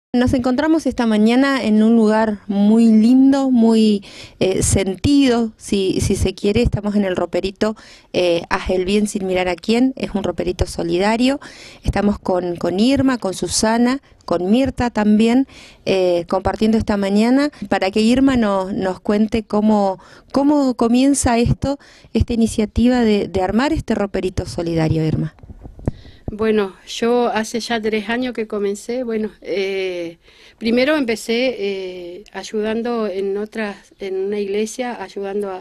Nos encontramos esta mañana en un lugar muy lindo, muy sentido, si se quiere. Estamos en el roperito Haz el bien sin mirar a quién, es un roperito solidario. Estamos con Irma, con Susana, con Mirta también, compartiendo esta mañana para que Irma nos cuente cómo comienza esta iniciativa de armar este roperito solidario, Irma. Bueno, yo hace ya 3 años que comencé. Primero empecé ayudando en una iglesia, ayudando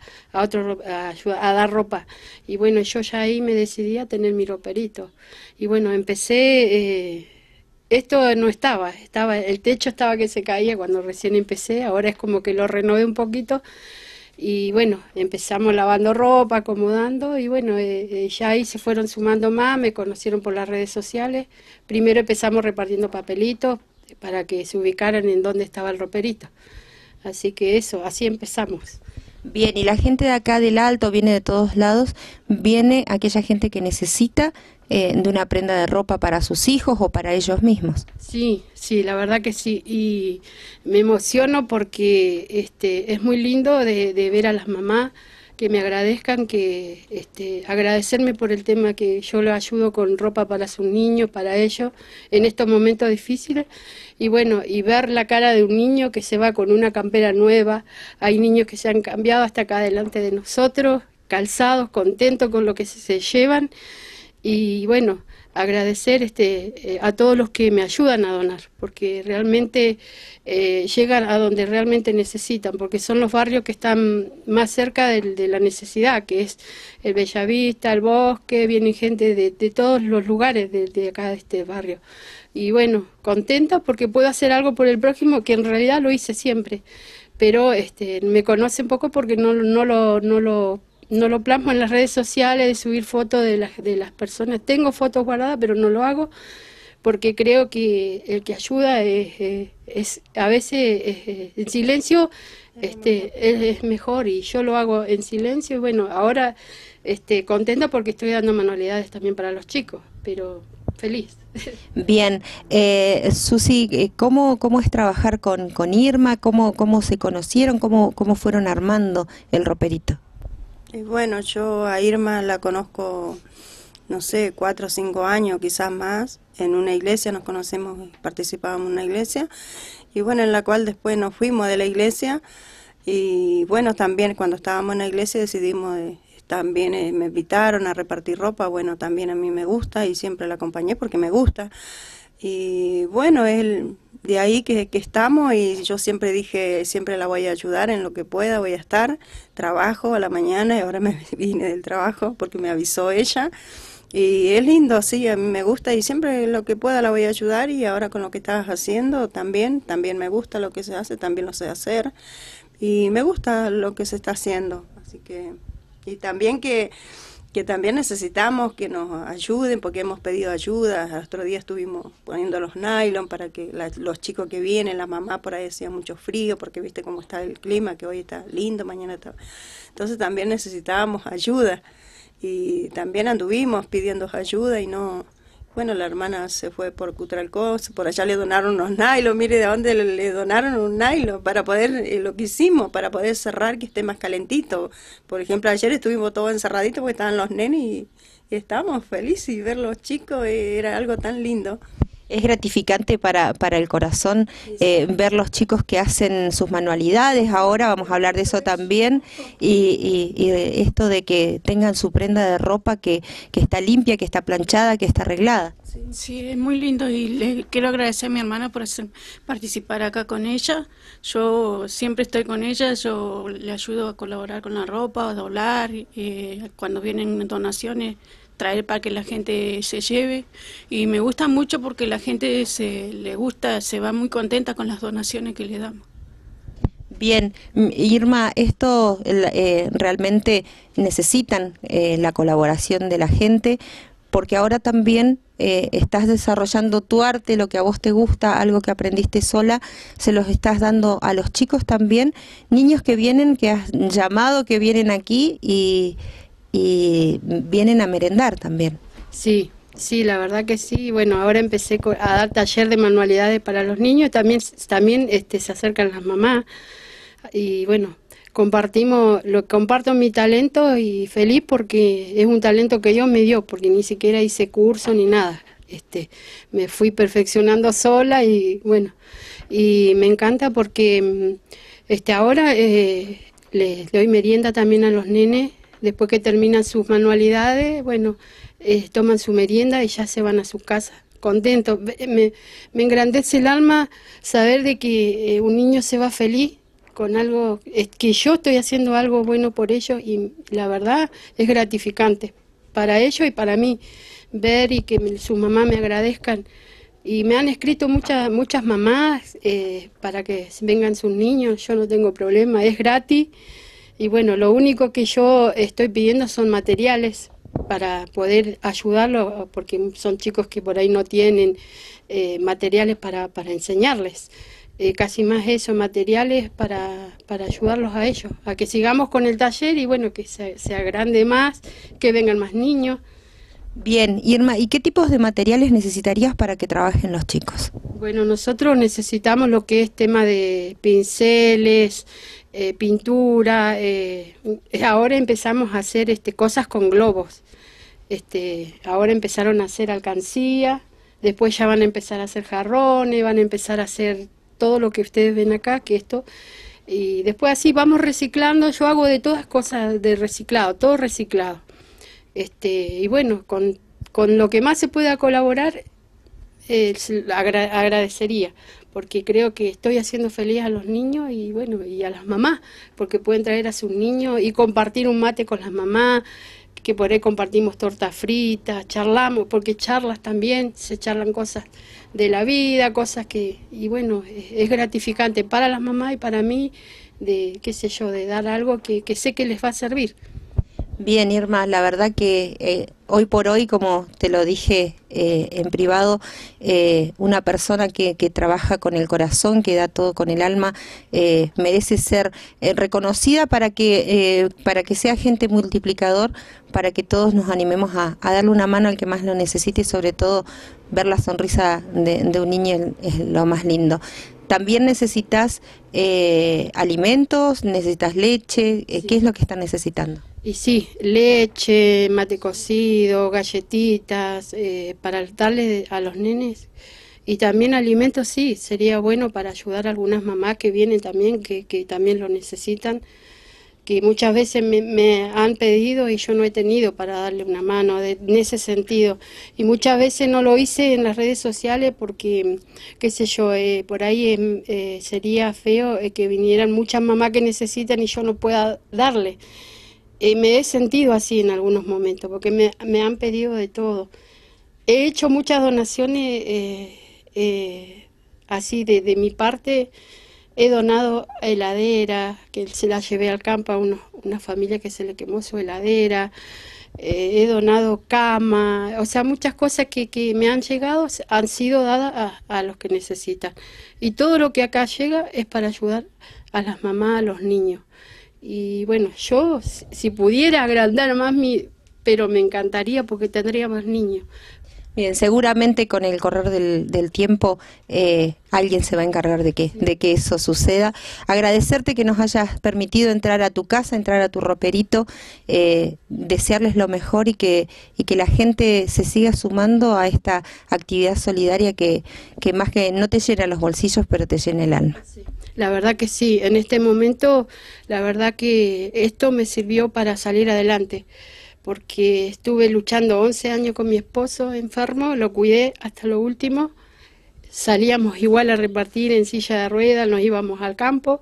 a dar ropa. Y bueno, yo ya ahí me decidí a tener mi roperito. Y bueno, empecé, esto no el techo estaba que se caía cuando recién empecé, ahora es como que lo renové un poquito. Y bueno, empezamos lavando ropa, acomodando, y bueno, ya ahí se fueron sumando más, me conocieron por las redes sociales. Primero empezamos repartiendo papelitos para que se ubicaran en dónde estaba el roperito. Así que eso, así empezamos. Bien, y la gente de acá del Alto viene de todos lados, viene aquella gente que necesita de una prenda de ropa para sus hijos o para ellos mismos. Sí, sí, la verdad que sí, y me emociono porque es muy lindo de ver a las mamás que me agradezcan, agradecerme por el tema que yo lo ayudo con ropa para sus niños, para ellos, en estos momentos difíciles. Y bueno, y ver la cara de un niño que se va con una campera nueva. Hay niños que se han cambiado hasta acá delante de nosotros, calzados, contentos con lo que se llevan. Y bueno, agradecer a todos los que me ayudan a donar, porque realmente llegan a donde realmente necesitan, porque son los barrios que están más cerca de la necesidad, que es el Bellavista, el Bosque. Vienen gente de todos los lugares de acá de este barrio. Y bueno, contenta porque puedo hacer algo por el prójimo, que en realidad lo hice siempre, pero me conocen poco porque no lo plasmo en las redes sociales, de subir fotos de las personas. Tengo fotos guardadas, pero no lo hago porque creo que el que ayuda es a veces en silencio es mejor, y yo lo hago en silencio. Y bueno, ahora contenta porque estoy dando manualidades también para los chicos, pero feliz. Bien, Susi, ¿cómo es trabajar con Irma? ¿Cómo se conocieron? ¿Cómo fueron armando el roperito? Bueno, yo a Irma la conozco, no sé, 4 o 5 años, quizás más. En una iglesia nos conocemos, participábamos en una iglesia, y bueno, en la cual después nos fuimos de la iglesia. Y bueno, también cuando estábamos en la iglesia decidimos, también me invitaron a repartir ropa. Bueno, también a mí me gusta y siempre la acompañé porque me gusta. Y bueno, de ahí que estamos, y yo siempre dije, siempre la voy a ayudar en lo que pueda, voy a estar. Trabajo a la mañana, y ahora me vine del trabajo porque me avisó ella. Y es lindo, sí, a mí me gusta, y siempre lo que pueda la voy a ayudar. Y ahora con lo que estás haciendo también me gusta lo que se hace, también lo sé hacer. Y me gusta lo que se está haciendo, así que... Y también que también necesitamos que nos ayuden, porque hemos pedido ayuda. El otro día estuvimos poniendo los nylon para que los chicos que vienen, la mamá por ahí hacía mucho frío, porque viste cómo está el clima, que hoy está lindo, mañana está... Entonces también necesitábamos ayuda, y también anduvimos pidiendo ayuda y no... Bueno, la hermana se fue por Cutralcó, por allá le donaron unos nylon. Mire de dónde le donaron un nylon para poder, lo que hicimos, para poder cerrar, que esté más calentito. Por ejemplo, ayer estuvimos todos encerraditos porque estaban los nenes, y estábamos felices, y ver los chicos era algo tan lindo. Es gratificante para el corazón ver los chicos que hacen sus manualidades. Ahora vamos a hablar de eso también, y de esto de que tengan su prenda de ropa que está limpia, que está planchada, que está arreglada. Sí, es muy lindo, y le quiero agradecer a mi hermana por participar acá con ella. Yo siempre estoy con ella, yo le ayudo a colaborar con la ropa, a doblar, cuando vienen donaciones, traer para que la gente se lleve. Y me gusta mucho porque la gente le gusta, se va muy contenta con las donaciones que le damos. Bien, Irma, esto realmente necesitan la colaboración de la gente, porque ahora también estás desarrollando tu arte, lo que a vos te gusta, algo que aprendiste sola, se los estás dando a los chicos también, niños que vienen, que has llamado, que vienen aquí y vienen a merendar también. Sí, Sí, la verdad que sí. Bueno, ahora empecé a dar taller de manualidades para los niños, también se acercan las mamás y bueno, comparto mi talento y feliz porque es un talento que Dios me dio, porque ni siquiera hice curso ni nada. Me fui perfeccionando sola y bueno, y me encanta porque ahora les doy merienda también a los nenes, después que terminan sus manualidades, bueno, toman su merienda y ya se van a su casa contentos. Me engrandece el alma saber de que un niño se va feliz con algo, que yo estoy haciendo algo bueno por ellos y la verdad es gratificante para ellos y para mí ver y que su mamá me agradezcan. Y me han escrito muchas mamás para que vengan sus niños, yo no tengo problema, es gratis. Y bueno, lo único que yo estoy pidiendo son materiales para poder ayudarlos, porque son chicos que por ahí no tienen materiales para enseñarles. Casi más eso, materiales para ayudarlos a ellos, a que sigamos con el taller y bueno, que se agrande más, que vengan más niños. Bien, Irma, ¿y qué tipos de materiales necesitarías para que trabajen los chicos? Bueno, nosotros necesitamos lo que es tema de pinceles, pintura, ahora empezamos a hacer cosas con globos, ahora empezaron a hacer alcancía, después ya van a empezar a hacer jarrones, van a empezar a hacer todo lo que ustedes ven acá, y después así vamos reciclando, yo hago de todas cosas de reciclado, todo reciclado. Y bueno, con lo que más se pueda colaborar, agradecería, porque creo que estoy haciendo feliz a los niños y bueno, y a las mamás, porque pueden traer a sus niños y compartir un mate con las mamás, que por ahí compartimos tortas fritas, charlamos, porque charlas también, se charlan cosas de la vida, cosas y bueno, es gratificante para las mamás y para mí, de qué sé yo, de dar algo que sé que les va a servir. Bien, Irma, la verdad que hoy por hoy, como te lo dije en privado, una persona que trabaja con el corazón, que da todo con el alma, merece ser reconocida para que sea agente multiplicador, para que todos nos animemos a darle una mano al que más lo necesite y sobre todo ver la sonrisa de un niño es lo más lindo. También necesitas alimentos, necesitas leche, Sí. ¿Qué es lo que están necesitando? Y sí, leche, mate cocido, galletitas, para darle a los nenes. Y también alimentos, sí, sería bueno para ayudar a algunas mamás que vienen también, que también lo necesitan, que muchas veces me han pedido y yo no he tenido para darle una mano en ese sentido. Y muchas veces no lo hice en las redes sociales porque, qué sé yo, por ahí sería feo que vinieran muchas mamás que necesitan y yo no pueda darle. Me he sentido así en algunos momentos, porque me han pedido de todo. He hecho muchas donaciones así de mi parte. He donado heladera, que se la llevé al campo a una familia que se le quemó su heladera. He donado cama, o sea, muchas cosas que me han llegado han sido dadas a los que necesitan. Y todo lo que acá llega es para ayudar a las mamás, a los niños. Y bueno, yo si pudiera agrandar más pero me encantaría porque tendría más niños. Bien, seguramente con el correr del tiempo alguien se va a encargar de que eso suceda. Agradecerte que nos hayas permitido entrar a tu casa, entrar a tu roperito, desearles lo mejor y que la gente se siga sumando a esta actividad solidaria que más que no te llena los bolsillos, pero te llena el alma. Sí. La verdad que sí, en este momento, la verdad que esto me sirvió para salir adelante, porque estuve luchando 11 años con mi esposo enfermo, lo cuidé hasta lo último, salíamos igual a repartir en silla de ruedas, nos íbamos al campo,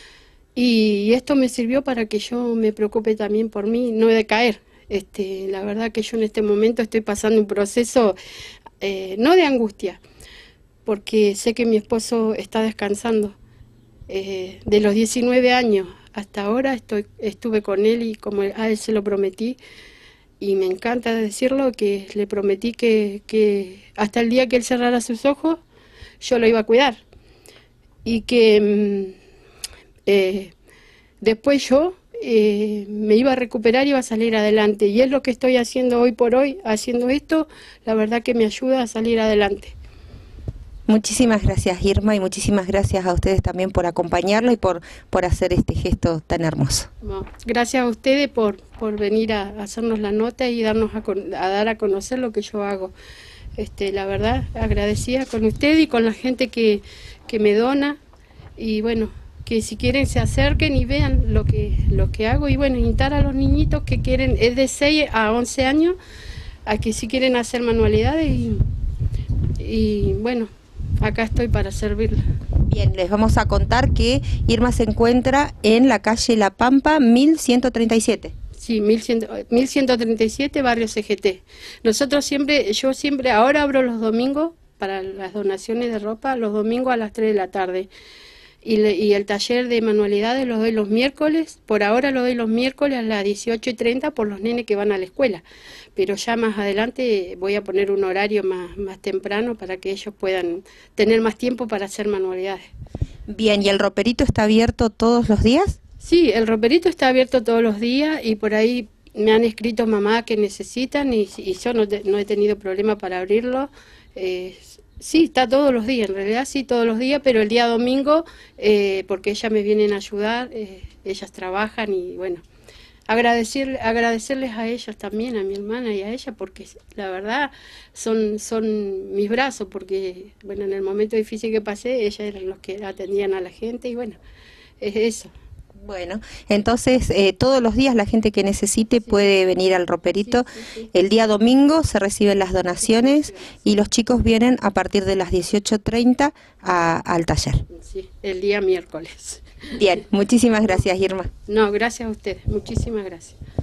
y esto me sirvió para que yo me preocupe también por mí, no decaer. La verdad que yo en este momento estoy pasando un proceso, no de angustia, porque sé que mi esposo está descansando. De los 19 años hasta ahora estuve con él y como a él se lo prometí, y me encanta decirlo, que le prometí que hasta el día que él cerrara sus ojos yo lo iba a cuidar y que después yo me iba a recuperar y iba a salir adelante. Y es lo que estoy haciendo hoy por hoy, haciendo esto, la verdad que me ayuda a salir adelante. Muchísimas gracias, Irma, y muchísimas gracias a ustedes también por acompañarlo y por hacer este gesto tan hermoso. Bueno, gracias a ustedes por venir a hacernos la nota y darnos a dar a conocer lo que yo hago. La verdad, agradecida con usted y con la gente que me dona, y bueno, que si quieren se acerquen y vean lo que hago, y bueno, invitar a los niñitos que quieren, es de 6 a 11 años, a que si quieren hacer manualidades, y bueno, acá estoy para servirles. Bien, les vamos a contar que Irma se encuentra en la calle La Pampa, 1137. Sí, 1137, barrio CGT. Yo siempre, ahora abro los domingos para las donaciones de ropa, los domingos a las 3 de la tarde. Y el taller de manualidades lo doy los miércoles, por ahora lo doy los miércoles a las 18:30 por los nenes que van a la escuela. Pero ya más adelante voy a poner un horario más temprano para que ellos puedan tener más tiempo para hacer manualidades. Bien, ¿y el roperito está abierto todos los días? Sí, el roperito está abierto todos los días, y por ahí me han escrito mamá que necesitan, y yo no he tenido problema para abrirlo. Sí, está todos los días, en realidad sí, todos los días, pero el día domingo, porque ellas me vienen a ayudar, ellas trabajan, y bueno, agradecerles a ellas también, a mi hermana y a ella, porque la verdad son mis brazos, porque bueno, en el momento difícil que pasé, ellas eran los que atendían a la gente, y bueno, es eso. Bueno, entonces todos los días la gente que necesite puede venir al roperito. Sí. El día domingo se reciben las donaciones y los chicos vienen a partir de las 18:30 al taller. Sí, el día miércoles. Bien, muchísimas gracias, Irma. No, gracias a ustedes, muchísimas gracias.